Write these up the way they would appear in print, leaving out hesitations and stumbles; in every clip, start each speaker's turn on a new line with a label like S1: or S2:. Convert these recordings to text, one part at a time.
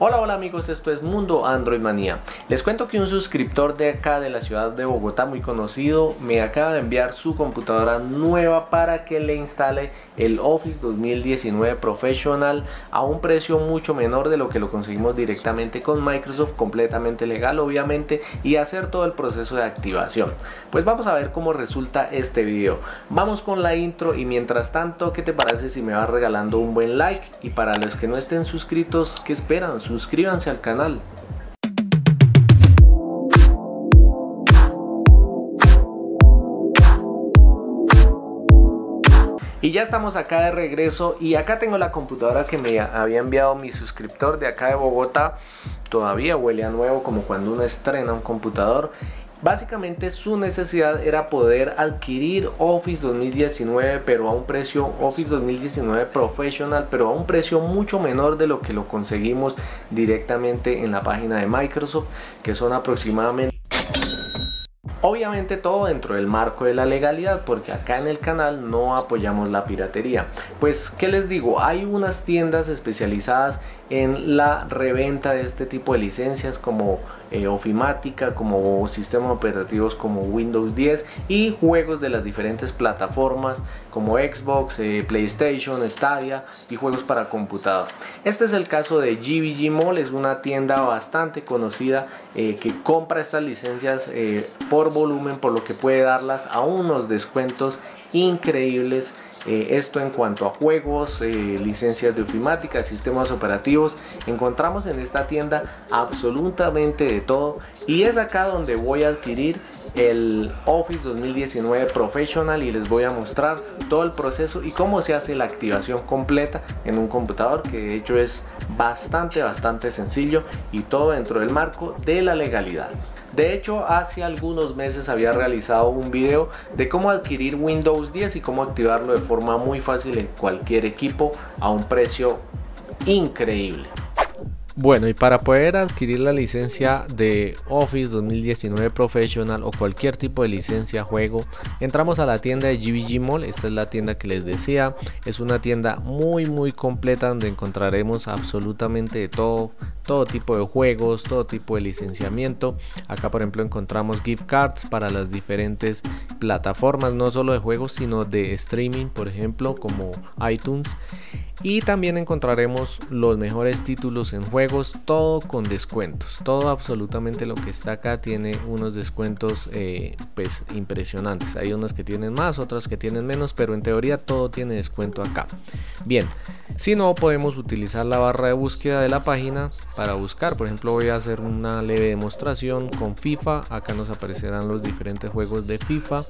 S1: Hola amigos, esto es Mundo Android Manía. Les cuento que un suscriptor de acá de la ciudad de Bogotá muy conocido me acaba de enviar su computadora nueva para que le instale el Office 2019 Professional a un precio mucho menor de lo que lo conseguimos directamente con Microsoft, completamente legal obviamente, y hacer todo el proceso de activación. Pues vamos a ver cómo resulta este video. Vamos con la intro y mientras tanto, ¿qué te parece si me vas regalando un buen like? Y para los que no estén suscritos, ¿qué esperan? Suscríbanse al canal. Y ya estamos acá de regreso y acá tengo la computadora que me había enviado mi suscriptor de acá de Bogotá. Todavía huele a nuevo, como cuando uno estrena un computador. Básicamente su necesidad era poder adquirir Office 2019 pero a un precio, Office 2019 Professional, pero a un precio mucho menor de lo que lo conseguimos directamente en la página de Microsoft, que son aproximadamente, obviamente todo dentro del marco de la legalidad, porque acá en el canal no apoyamos la piratería. Pues qué les digo, hay unas tiendas especializadas en la reventa de este tipo de licencias como ofimática, como sistemas operativos como Windows 10 y juegos de las diferentes plataformas como Xbox, PlayStation, Stadia y juegos para computador. Este es el caso de GVG Mall, es una tienda bastante conocida que compra estas licencias por volumen, por lo que puede darlas a unos descuentos increíbles. Esto en cuanto a juegos, licencias de ofimática, sistemas operativos. Encontramos en esta tienda absolutamente de todo y es acá donde voy a adquirir el Office 2019 Professional y les voy a mostrar todo el proceso y cómo se hace la activación completa en un computador, que de hecho es bastante sencillo y todo dentro del marco de la legalidad. De hecho, hace algunos meses había realizado un video de cómo adquirir Windows 10 y cómo activarlo de forma muy fácil en cualquier equipo a un precio increíble. Bueno, y para poder adquirir la licencia de Office 2019 Professional o cualquier tipo de licencia juego, entramos a la tienda de GVG Mall. Esta es la tienda que les decía, es una tienda muy completa donde encontraremos absolutamente de todo tipo de juegos, todo tipo de licenciamiento. Acá por ejemplo encontramos gift cards para las diferentes plataformas, no solo de juegos sino de streaming, por ejemplo como iTunes. Y también encontraremos los mejores títulos en juegos, todo con descuentos. Todo absolutamente lo que está acá tiene unos descuentos pues impresionantes. Hay unos que tienen más, otros que tienen menos, pero en teoría todo tiene descuento acá. Bien, si no, podemos utilizar la barra de búsqueda de la página para buscar. Por ejemplo, voy a hacer una leve demostración con FIFA. Acá nos aparecerán los diferentes juegos de FIFA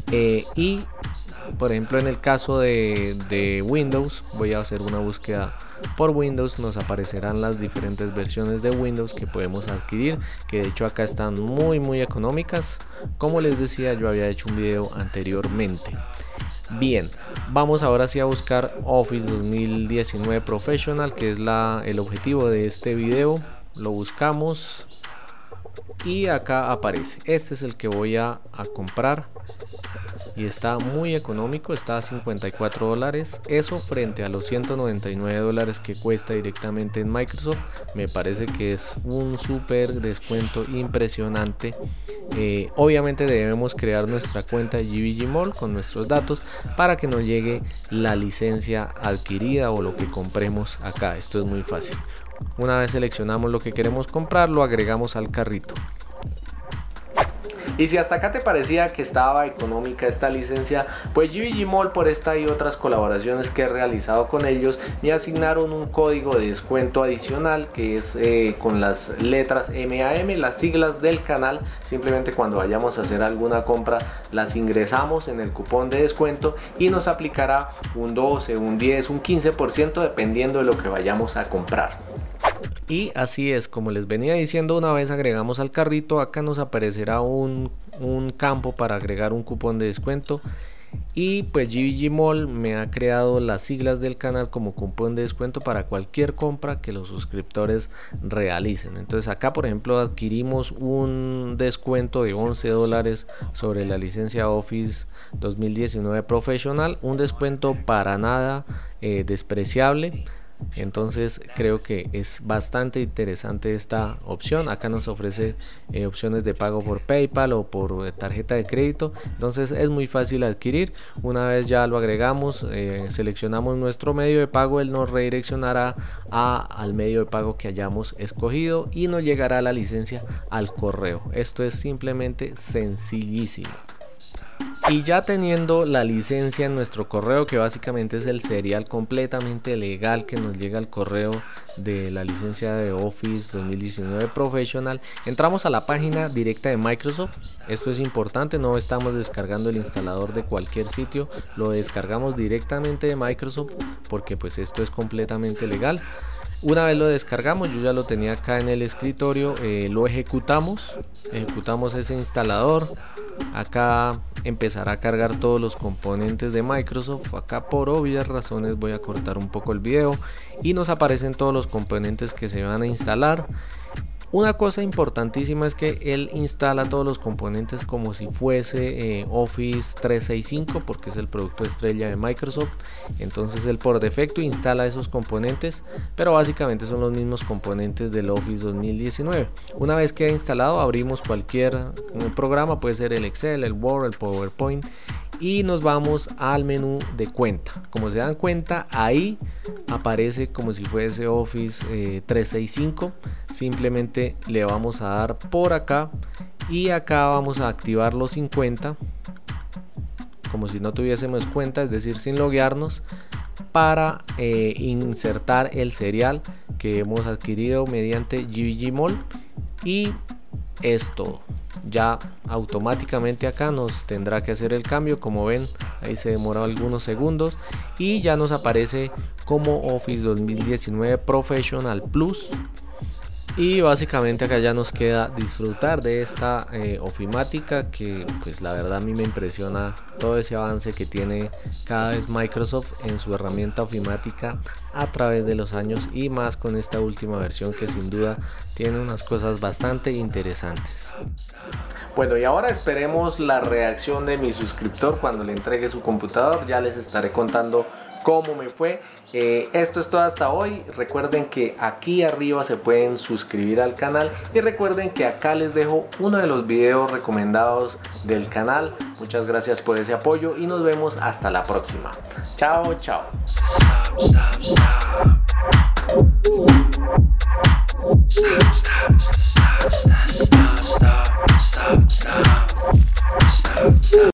S1: y por ejemplo en el caso de Windows voy a hacer una búsqueda por Windows. Nos aparecerán las diferentes versiones de Windows que podemos adquirir, que de hecho acá están muy económicas. Como les decía, yo había hecho un video anteriormente. Bien, vamos ahora sí a buscar Office 2019 Professional, que es el objetivo de este video. Lo buscamos y acá aparece. Este es el que voy a comprar y está muy económico, está a $54. Eso frente a los $199 que cuesta directamente en Microsoft, me parece que es un súper descuento impresionante. Obviamente debemos crear nuestra cuenta de GVG Mall con nuestros datos para que nos llegue la licencia adquirida o lo que compremos acá. Esto es muy fácil. Una vez seleccionamos lo que queremos comprar, lo agregamos al carrito. Y si hasta acá te parecía que estaba económica esta licencia, pues GVG Mall, por esta y otras colaboraciones que he realizado con ellos, me asignaron un código de descuento adicional que es con las letras MAM, las siglas del canal. Simplemente cuando vayamos a hacer alguna compra las ingresamos en el cupón de descuento y nos aplicará un 12, un 10, un 15% dependiendo de lo que vayamos a comprar. Y así es, como les venía diciendo, una vez agregamos al carrito, acá nos aparecerá un campo para agregar un cupón de descuento. Y pues GVG Mall me ha creado las siglas del canal como cupón de descuento para cualquier compra que los suscriptores realicen. Entonces acá por ejemplo adquirimos un descuento de $11 sobre la licencia Office 2019 Professional, un descuento para nada despreciable. Entonces creo que es bastante interesante esta opción. Acá nos ofrece opciones de pago por PayPal o por tarjeta de crédito, entonces es muy fácil adquirir. Una vez ya lo agregamos, seleccionamos nuestro medio de pago, él nos redireccionará al medio de pago que hayamos escogido y nos llegará la licencia al correo. Esto es simplemente sencillísimo. Y ya teniendo la licencia en nuestro correo, que básicamente es el serial completamente legal que nos llega al correo de la licencia de Office 2019 Professional, entramos a la página directa de Microsoft. Esto es importante, no estamos descargando el instalador de cualquier sitio, lo descargamos directamente de Microsoft porque pues esto es completamente legal. Una vez lo descargamos, yo ya lo tenía acá en el escritorio, lo ejecutamos ese instalador. Acá empezará a cargar todos los componentes de Microsoft. Acá por obvias razones voy a cortar un poco el video y nos aparecen todos los componentes que se van a instalar. Una cosa importantísima es que él instala todos los componentes como si fuese Office 365, porque es el producto estrella de Microsoft. Entonces él por defecto instala esos componentes, pero básicamente son los mismos componentes del Office 2019. Una vez que ha instalado, abrimos cualquier programa, puede ser el Excel, el Word, el PowerPoint, y nos vamos al menú de cuenta. Como se dan cuenta, ahí aparece como si fuese Office 365. Simplemente le vamos a dar por acá y acá vamos a activar los 50 como si no tuviésemos cuenta, es decir, sin loguearnos, para insertar el serial que hemos adquirido mediante GVG-MOL, y es todo. Ya automáticamente acá nos tendrá que hacer el cambio. Como ven, ahí se demora algunos segundos y ya nos aparece como Office 2019 Professional Plus. Y básicamente acá ya nos queda disfrutar de esta ofimática, que pues la verdad a mí me impresiona todo ese avance que tiene cada vez Microsoft en su herramienta ofimática a través de los años, y más con esta última versión que sin duda tiene unas cosas bastante interesantes. Bueno, y ahora esperemos la reacción de mi suscriptor cuando le entregue su computador. Ya les estaré contando cómo me fue. Esto es todo hasta hoy. Recuerden que aquí arriba se pueden suscribir al canal, y recuerden que acá les dejo uno de los videos recomendados del canal. Muchas gracias por ese apoyo y nos vemos hasta la próxima. Chao, chao.